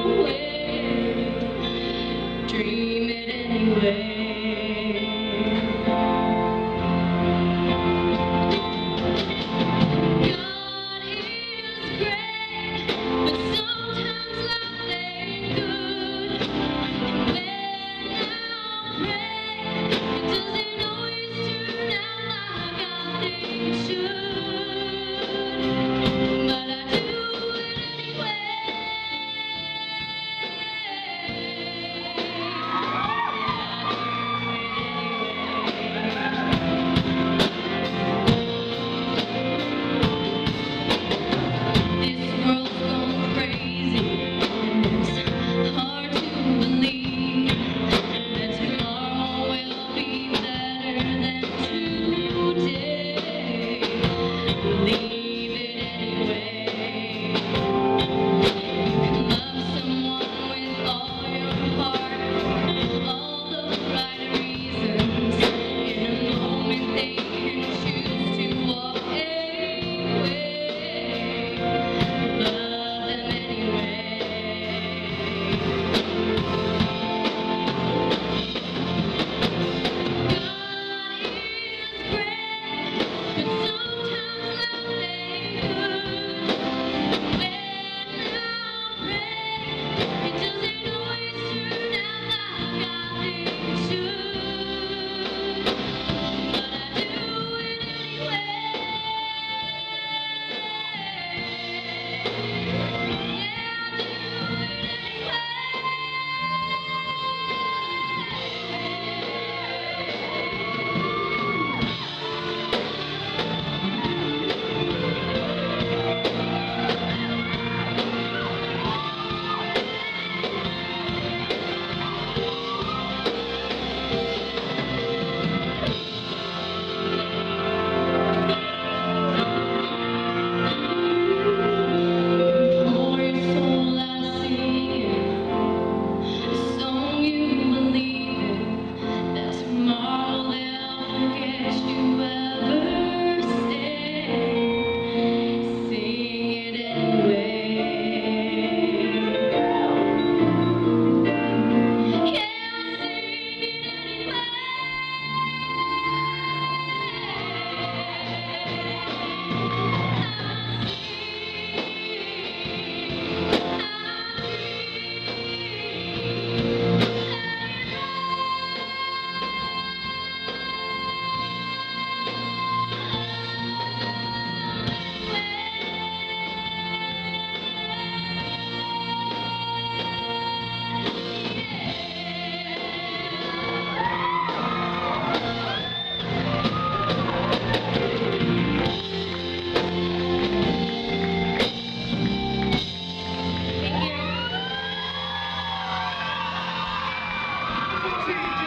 Dream it anyway. God is great, but sometimes life ain't good. And when I pray, it doesn't always turn out like I think it should. But I do it anyway. This world's gone crazy, and it's hard to believe that tomorrow will be better than today. Believe it anyway. You can love someone with all your heart, all the right reasons. In a moment they can choose to walk away. Love them anyway. God is great, but sometimes life ain't good. When I pray, it doesn't always turn out like I think it should. But I do it anyway. For your soul I sing it, a song you believe in, that tomorrow they'll forget you ever stayed. Sing it anyway. Yeah, sing it anyway. Thank you.